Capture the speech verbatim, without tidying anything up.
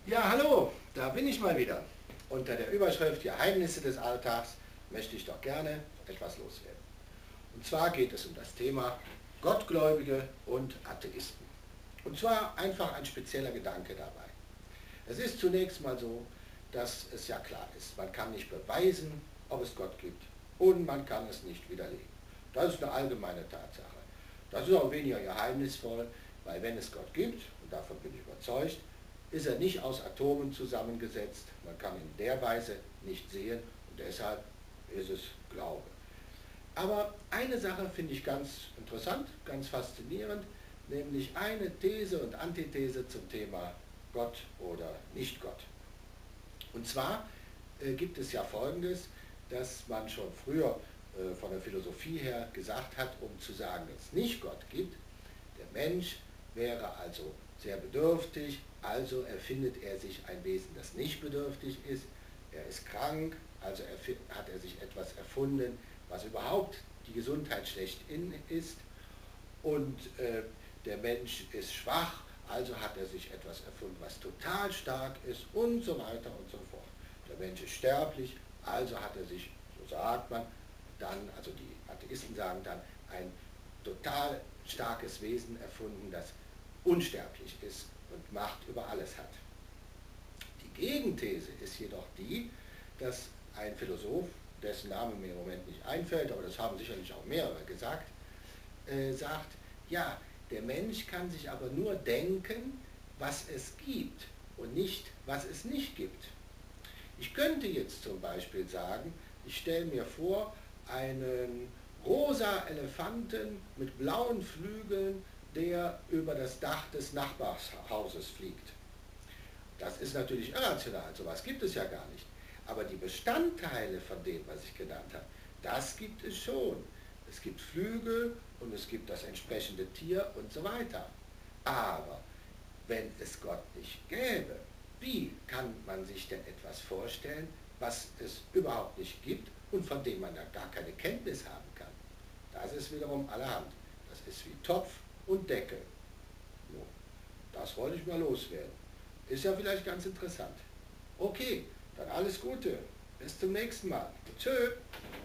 Ja, hallo, da bin ich mal wieder. Unter der Überschrift Geheimnisse des Alltags möchte ich doch gerne etwas loswerden. Und zwar geht es um das Thema Gottgläubige und Atheisten. Und zwar einfach ein spezieller Gedanke dabei. Es ist zunächst mal so, dass es ja klar ist, man kann nicht beweisen, ob es Gott gibt, und man kann es nicht widerlegen. Das ist eine allgemeine Tatsache. Das ist auch weniger geheimnisvoll, weil wenn es Gott gibt, und davon bin ich überzeugt, ist er nicht aus Atomen zusammengesetzt, man kann ihn in der Weise nicht sehen und deshalb ist es Glaube. Aber eine Sache finde ich ganz interessant, ganz faszinierend, nämlich eine These und Antithese zum Thema Gott oder Nicht-Gott. Und zwar äh, gibt es ja Folgendes, dass man schon früher äh, von der Philosophie her gesagt hat, um zu sagen, dass es nicht Gott gibt, der Mensch wäre also sehr bedürftig, also erfindet er sich ein Wesen, das nicht bedürftig ist. Er ist krank, also hat er sich etwas erfunden, was überhaupt die Gesundheit schlechthin ist. Und äh, der Mensch ist schwach, also hat er sich etwas erfunden, was total stark ist und so weiter und so fort. Der Mensch ist sterblich, also hat er sich, so sagt man, dann, also die Atheisten sagen dann, ein total starkes Wesen erfunden, das unsterblich ist und Macht über alles hat. Die Gegenthese ist jedoch die, dass ein Philosoph, dessen Name mir im Moment nicht einfällt, aber das haben sicherlich auch mehrere gesagt, äh, sagt, ja, der Mensch kann sich aber nur denken, was es gibt und nicht, was es nicht gibt. Ich könnte jetzt zum Beispiel sagen, ich stelle mir vor, einen rosa Elefanten mit blauen Flügeln, der über das Dach des Nachbarshauses fliegt. Das ist natürlich irrational, sowas gibt es ja gar nicht. Aber die Bestandteile von dem, was ich genannt habe, das gibt es schon. Es gibt Flügel und es gibt das entsprechende Tier und so weiter. Aber wenn es Gott nicht gäbe, wie kann man sich denn etwas vorstellen, was es überhaupt nicht gibt und von dem man da gar keine Kenntnis haben kann? Das ist wiederum allerhand. Das ist wie Topf und Deckel. So, das wollte ich mal loswerden. Ist ja vielleicht ganz interessant. Okay, dann alles Gute. Bis zum nächsten Mal. Tschö.